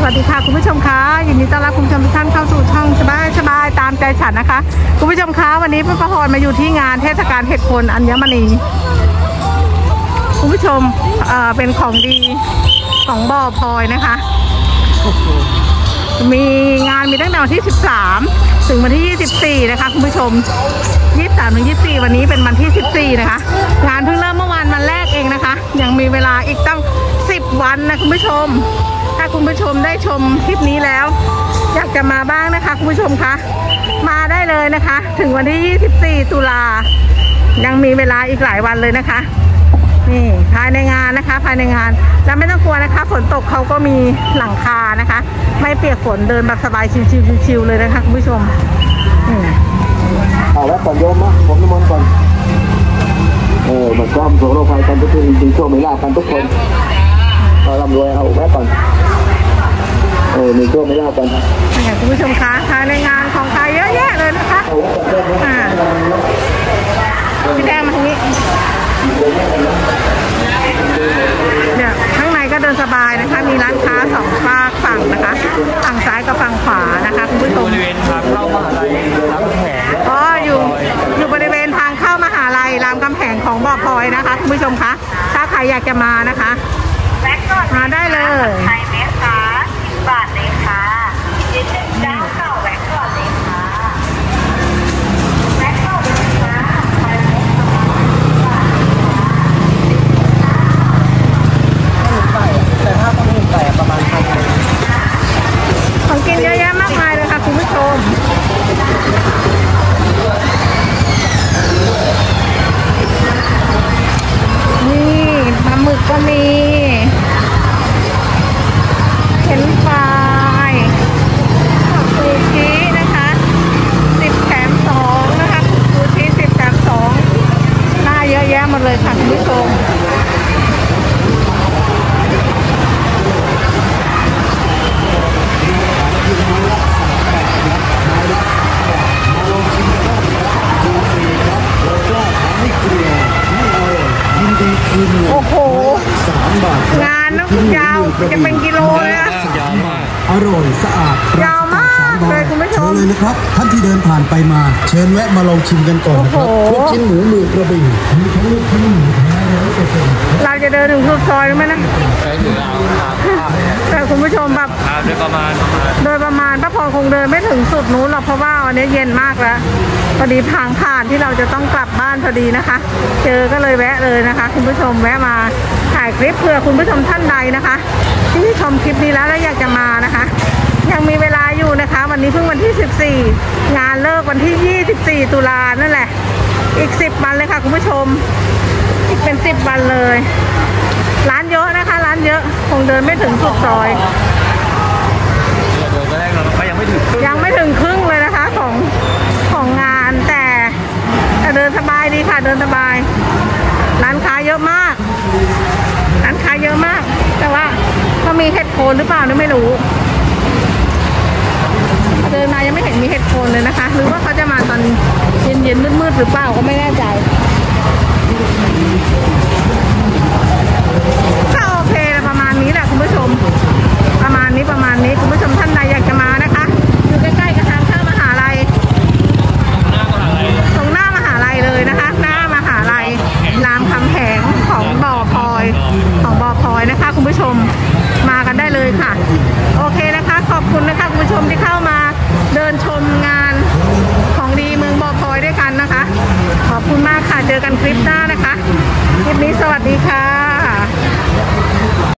วัสดีค่ะคุณผู้ชมคะยินดีต้อนรับคุณผู้ชมทุกท่านเข้าสู่ช่องสบายตามใจฉันนะคะคุณผู้ชมคะวันนี้พี่ประพรมาอยู่ที่งานเทศกาลเห็ดโคนอัญมณีคุณผู้ชมเป็นของดีของบ่อพลอยนะคะมีงานมีตั้งแต่วันที่13ถึงวันที่24นะคะคุณผู้ชม23ถึง24วันนี้เป็นวันที่14นะคะงานเพิ่งเริ่มเมื่อวานวันแรกเองนะคะยังมีเวลาอีกตั้ง10วันนะคุณผู้ชมถ้าคุณผู้ชมได้ชมคลิปนี้แล้วอยากจะมาบ้างนะคะคุณผู้ชมคะมาได้เลยนะคะถึงวันที่24ตุลายังมีเวลาอีกหลายวันเลยนะคะนี่ภายในงานนะคะภายในงานแล้วไม่ต้องกลัวนะคะฝนตกเขาก็มีหลังคานะคะไม่เปียกฝนเดินแบบสบายชิวๆเลยนะคะคุณผู้ชมเอาแล้วก่อนโยมนะผมน้ำมนต์ก่อนมันก็โสโรภัยกันทุกทีจริงๆช่วงไม่ลากันทุกคนเราร่ำรวยเอาแวะก่อนมีช่วงไม่ลากันคุณผู้ชมคะภายในงานของใครเยอะแยะเลยนะคะพี่แดงมาทางนี้เนี่ยข้างในก็เดินสบายนะคะมีร้านค้าสองฝั่งนะคะฝั่งซ้ายกับฝั่งขวานะคะคุณผู้ชมบริเวณทางเข้ามหาลัยรามคำแหงอยู่บริเวณทางเข้ามหาลัยรามคำแหงของบ่อพลอยนะคะคุณผู้ชมคะถ้าใครอยากจะมานะคะมาได้เลยไทยไหมคะ10 บาทเลยค่ะยืนหนึ่งเจ้าเก่าแวะก่อนเลยค่ะแวะก่อนเลยค่ะไทยไหมคะ10 บาทแต่ถ้าต้องมีแต่ประมาณพันของกินเยอะแยะมากมายเลยค่ะคุณผู้ชมนี่ปลาหมึกก็มีเห็นปลายซูชินะคะ10แถม2นะคะซูชิ10แถม2หน้าเยอะแยะหมดเลยค่ะคุณผู้ชมโอ้โหงานนะยาวจะเป็นกิโลเลยนะยาวมากอร่อยสะอาดยาวมากเลยคุณผู้ชมเลยนะครับท่านที่เดินผ่านไปมาเชิญแวะมาลองชิมกันก่อนนะครับลูกชิ้นหมูมือกระบี่มีทั้งลูกชิ้นหมูแท้100% เราจะเดินถึงสุดซอยไหมนะแต่คุณผู้ชมแบบโดยประมาณป้าพรคงเดินไม่ถึงสุดนู้นหรอกเพราะว่าวันนี้เย็นมากแล้วพอดีทางผ่านที่เราจะต้องกลับบ้านพอดีนะคะเจอก็เลยแวะเลยนะคะคุณผู้ชมแวะมาถ่ายคลิปเพื่อคุณผู้ชมท่านใดนะคะที่ชมคลิปนี้แล้วอยากจะมานะคะยังมีเวลาอยู่นะคะวันนี้เพิ่งวันที่14งานเลิกวันที่24ตุลานั่นแหละอีก10วันเลยค่ะคุณผู้ชมอีกเป็น10วันเลยร้านเยอะนะคะร้านเยอะคงเดินไม่ถึงสุดซอยยังไม่ถึงครึ่งเลยนะคะของงานแต่เดินสบายดีค่ะเดินสบายร้านค้าเยอะมากแต่ว่าเขามีเห็ดโคนหรือเปล่าไม่รู้เดินมายังไม่เห็นมีเห็ดโคนเลยนะคะหรือว่าเขาจะมาตอนเย็นมืดหรือเปล่าก็ไม่แน่ใจก็โอเคประมาณนี้แหละคุณผู้ชมประมาณนี้คุณผู้ชมท่านใดอยากจะมานะคะอยู่ใกล้ๆกับทางเข้ามหาลัยตรงหน้ามหาลัยเลยนะคะหน้ามหาลัยรามคำแหงของบ่อพลอยนะคะคุณผู้ชมมากันได้เลยค่ะโอเคนะคะขอบคุณนะคะคุณผู้ชมที่เข้ามาเดินชมงานของดีเมืองบ่อพลอยด้วยกันนะคะขอบคุณมากค่ะเจอกันคลิปหน้านะคะคลิปนี้สวัสดีค่ะ